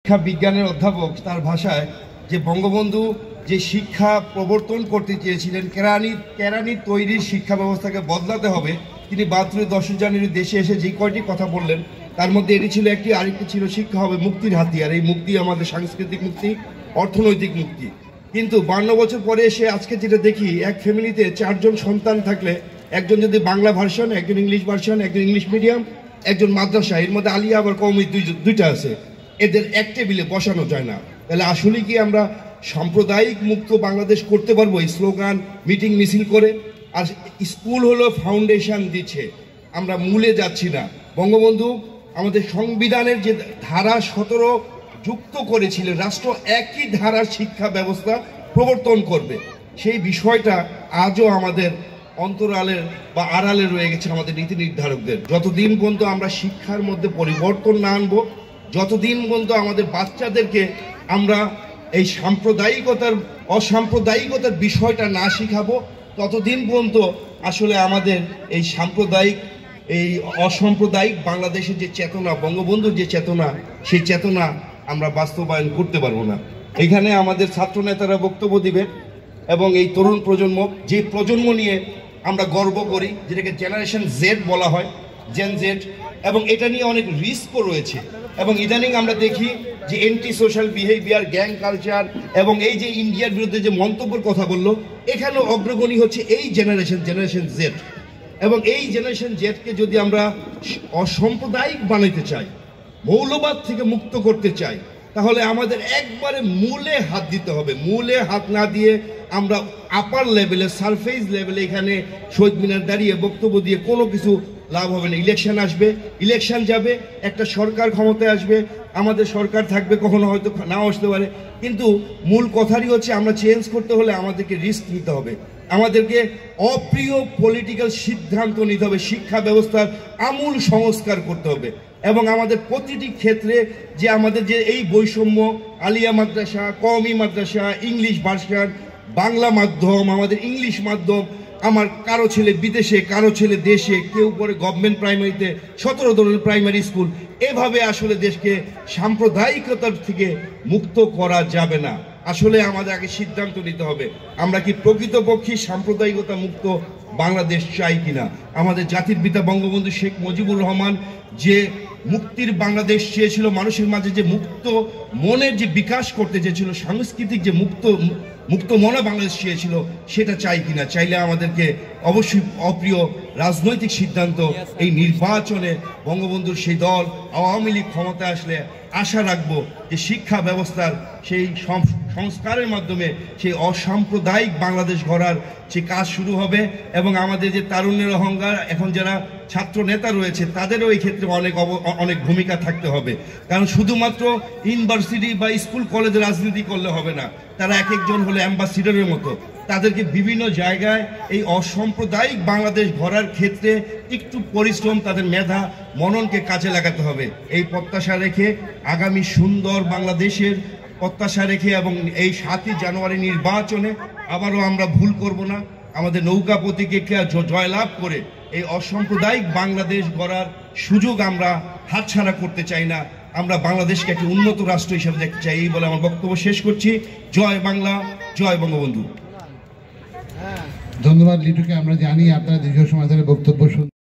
শিক্ষা বিজ্ঞানের অধ্যাপক তার ভাষায় যে বঙ্গবন্ধু যে শিক্ষা প্রবর্তন করতে চেয়েছিলেন, কেরানি তৈরির শিক্ষা ব্যবস্থাকে বদলাতে হবে, তিনি 10 জানুয়ারি দেশে এসে যে কয়টি কথা বললেন তার মধ্যে এটি ছিল একটি, আরেকটি ছিল শিক্ষা হবে মুক্তির হাতিয়ার। এই মুক্তি আমাদের সাংস্কৃতিক মুক্তি, অর্থনৈতিক মুক্তি। কিন্তু 52 বছর পরে এসে আজকে যেটা দেখি, এক ফ্যামিলিতে 4 জন সন্তান থাকলে একজন যদি বাংলা ভার্সন, একজন ইংলিশ ভার্সন, একজন ইংলিশ মিডিয়াম, একজন মাদ্রাসা, এর মধ্যে আলিয়া আবার কওমি দুইটা আছে, এদের এক টেবিলে বসানো যায় না। তাহলে আসলে কি আমরা সাম্প্রদায়িক মুক্ত বাংলাদেশ করতে পারবো এই স্লোগান মিটিং মিছিল করে? আর স্কুল হলো ফাউন্ডেশন দিচ্ছে, আমরা মূলে যাচ্ছি না। বঙ্গবন্ধু আমাদের সংবিধানের যে ধারা 17 যুক্ত করেছিলেন, রাষ্ট্র একই ধারার শিক্ষা ব্যবস্থা প্রবর্তন করবে, সেই বিষয়টা আজও আমাদের অন্তরালের বা আড়ালে রয়ে গেছে আমাদের নীতি নির্ধারকদের। যতদিন পর্যন্ত আমরা শিক্ষার মধ্যে পরিবর্তন না আনবো, যতদিন পর্যন্ত আমাদের বাচ্চাদেরকে আমরা এই অসাম্প্রদায়িকতার বিষয়টা না শিখাবো, ততদিন পর্যন্ত আসলে আমাদের এই অসাম্প্রদায়িক বাংলাদেশের যে চেতনা, বঙ্গবন্ধুর যে চেতনা, সেই চেতনা আমরা বাস্তবায়ন করতে পারবো না। এখানে আমাদের ছাত্র নেতারা বক্তব্য দিবে এবং এই তরুণ প্রজন্ম, যে প্রজন্ম নিয়ে আমরা গর্ব করি, যেটাকে জেনারেশন জেড বলা হয়, জেন জেড, এবং এটা নিয়ে অনেক রিস্কও রয়েছে। এবং ইদানিং আমরা দেখি যে anti social behaviour, gang culture, এবং এই যে ইন্ডিয়ার বিরুদ্ধে যে মন্তব্যের কথা বললো, এখানেও অগ্রগণী হচ্ছে এই জেনারেশন জেড। এবং এই জেনারেশন জেডকে যদি আমরা অসাম্প্রদায়িক বানাইতে চাই, মৌলবাদ থেকে মুক্ত করতে চাই, তাহলে আমাদের একবারে মূলে হাত দিতে হবে। মূলে হাত না দিয়ে আমরা আপার লেভেলে, সারফেস লেভেলে এখানে শহীদ মিনার দাঁড়িয়ে বক্তব্য দিয়ে কোনো কিছু লাভ হবে না। ইলেকশন আসবে, ইলেকশন যাবে, একটা সরকার ক্ষমতায় আসবে, আমাদের সরকার থাকবে, কখনো হয়তো নাও আসতে পারে, কিন্তু মূল কথারই হচ্ছে আমরা চেঞ্জ করতে হলে আমাদেরকে রিস্ক নিতে হবে, আমাদেরকে অপ্রিয় পলিটিক্যাল সিদ্ধান্ত নিতে হবে, শিক্ষা ব্যবস্থার আমূল সংস্কার করতে হবে। এবং আমাদের প্রতিটি ক্ষেত্রে যে আমাদের যে এই বৈষম্য, আলিয়া মাদ্রাসা, কওমি মাদ্রাসা, ইংলিশ ভার্সন, বাংলা মাধ্যম, আমাদের ইংলিশ মাধ্যম, আমার কারো ছেলে বিদেশে, কারো ছেলে দেশে, কেউ পড়ে গভর্নমেন্ট প্রাইমারিতে, 17 ধরনের প্রাইমারি স্কুল, এভাবে আসলে দেশকে সাম্প্রদায়িকতার থেকে মুক্ত করা যাবে না। আসলে আমাদের আগে সিদ্ধান্ত নিতে হবে, আমরা কি প্রকৃতপক্ষে সাম্প্রদায়িকতা মুক্ত বাংলাদেশ চাই কিনা। আমাদের জাতির পিতা বঙ্গবন্ধু শেখ মুজিবুর রহমান যে মুক্তির বাংলাদেশ চেয়েছিল, মানুষের মাঝে যে মুক্ত মনের যে বিকাশ করতে চেয়েছিল, সাংস্কৃতিক যে মুক্ত মনা বাংলাদেশ চেয়েছিল, সেটা চাই কিনা। চাইলে আমাদেরকে অবশ্যই অপ্রিয় রাজনৈতিক সিদ্ধান্ত, এই নির্বাচনে বঙ্গবন্ধুর সেই দল আওয়ামী লীগ ক্ষমতায় আসলে আশা রাখবো যে শিক্ষা ব্যবস্থার সেই সংস্কারের মাধ্যমে সেই অসাম্প্রদায়িক বাংলাদেশ গড়ার যে কাজ শুরু হবে। এবং আমাদের যে তারুণ্যের অহংকার, এখন যারা ছাত্র নেতা রয়েছে, তাদেরও এই ক্ষেত্রে অনেক ভূমিকা থাকতে হবে। কারণ শুধুমাত্র ইউনিভার্সিটি বা স্কুল কলেজে রাজনীতি করলে হবে না, তারা এক একজন হলে অ্যাম্বাসিডরের মতো, তাদেরকে বিভিন্ন জায়গায় এই অসাম্প্রদায়িক বাংলাদেশ গড়ার ক্ষেত্রে একটু পরিশ্রম, তাদের মেধা মননকে কাজে লাগাতে হবে। এই প্রত্যাশা রেখে, আগামী সুন্দর বাংলাদেশের প্রত্যাশা রেখে, এবং এই 7ই জানুয়ারি নির্বাচনে আবারও আমরা ভুল করব না, আমাদের নৌকা প্রতীকে জয়লাভ করে এই অসাম্প্রদায়িক বাংলাদেশ গড়ার সুযোগ আমরা হাতছাড়া করতে চাই না। আমরা বাংলাদেশকে একটি উন্নত রাষ্ট্র হিসেবে দেখতে চাই। এই বলে আমার বক্তব্য শেষ করছি। জয় বাংলা, জয় বঙ্গবন্ধু। ধন্যবাদ লিটুকে। আমরা জানি আপনারা দীর্ঘ সময় ধরে বক্তব্য